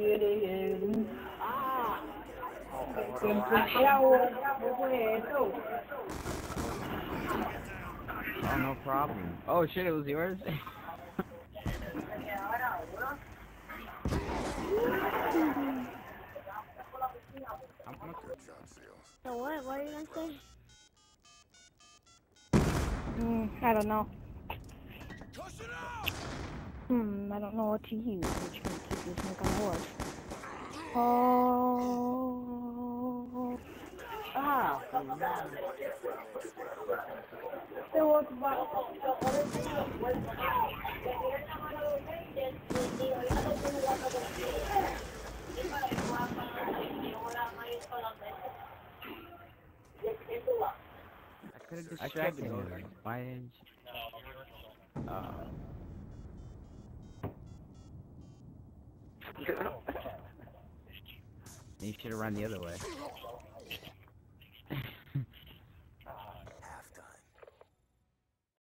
Oh, no problem. Oh shit, it was yours? So what? What are you gonna say? I don't know. I don't know what to use. Which one to use? I'm gonna work. Oh. Ah. I could have distracted you. Why didn't you? You should have run the other way.